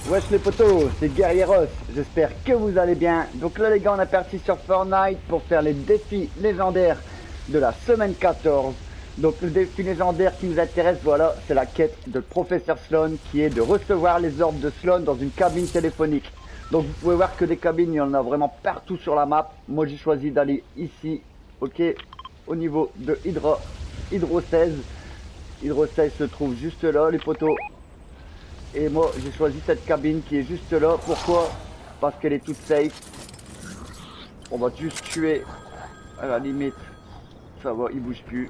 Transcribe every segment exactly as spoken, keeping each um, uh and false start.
Wesh les potos, c'est Guerrieros, j'espère que vous allez bien. Donc là les gars, on est parti sur Fortnite pour faire les défis légendaires de la semaine quatorze. Donc le défi légendaire qui nous intéresse, voilà, c'est la quête de Professeur Sloan, qui est de recevoir les ordres de Sloan dans une cabine téléphonique. Donc vous pouvez voir que des cabines, il y en a vraiment partout sur la map. Moi j'ai choisi d'aller ici, ok, au niveau de Hydro, Hydro seize. Hydro seize se trouve juste là les potos. Et moi j'ai choisi cette cabine qui est juste là. Pourquoi? Parce qu'elle est toute safe. On va juste tuer à la limite. Ça va, il bouge plus.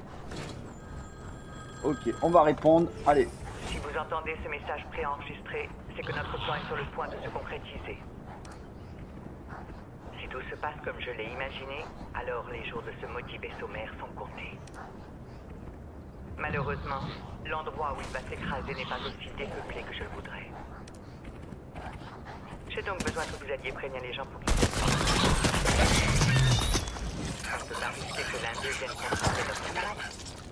Ok, on va répondre. Allez. Si vous entendez ce message préenregistré, c'est que notre plan est sur le point de se concrétiser. Si tout se passe comme je l'ai imaginé, alors les jours de ce maudit vaisseau mère sont comptés. Malheureusement, l'endroit où il va s'écraser n'est pas aussi dépeuplé que je le voudrais. J'ai donc besoin que vous alliez prévenir les gens pour qu'ils viennent. On ne peut pas risquer que l'un d'eux vienne contracter notre malade.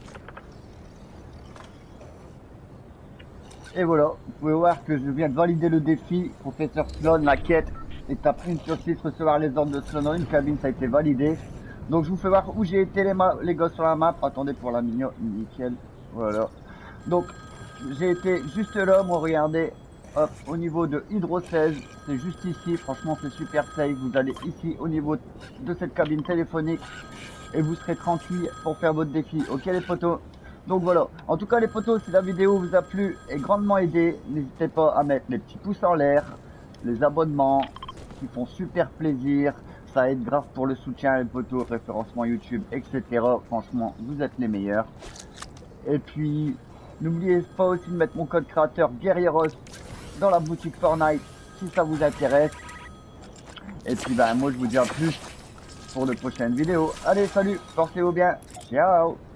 Et voilà, vous pouvez voir que je viens de valider le défi. Professeur Sloan, la quête, étape un sur six, recevoir les ordres de Sloan dans une cabine, ça a été validé. Donc je vous fais voir où j'ai été les, les gars sur la map. Attendez pour la mignon, nickel. Voilà. Donc j'ai été juste là, moi regardez, hop, au niveau de Hydro seize, c'est juste ici, franchement c'est super safe. Vous allez ici au niveau de cette cabine téléphonique et vous serez tranquille pour faire votre défi. Ok les potos? Donc voilà, en tout cas les potos, si la vidéo vous a plu et grandement aidé, n'hésitez pas à mettre les petits pouces en l'air, les abonnements qui font super plaisir. Ça aide grave pour le soutien, les potos, référencement YouTube, et cetera. Franchement, vous êtes les meilleurs. Et puis, n'oubliez pas aussi de mettre mon code créateur Guerrieros dans la boutique Fortnite si ça vous intéresse. Et puis, ben, moi, je vous dis à plus pour de prochaines vidéos. Allez, salut, portez-vous bien. Ciao.